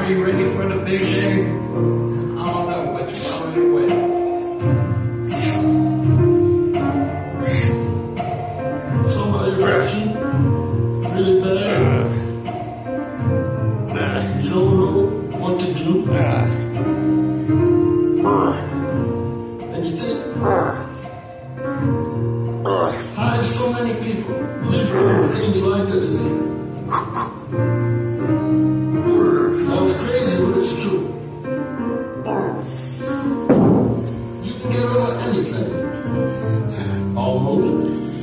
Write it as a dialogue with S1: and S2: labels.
S1: Are you ready for the big day? I don't know, but you're on your way.
S2: Somebody hurt you really bad. You don't know what to do. And you think, how do so many people live with things like this? Sounds crazy, but it's true. You can get over anything. Almost.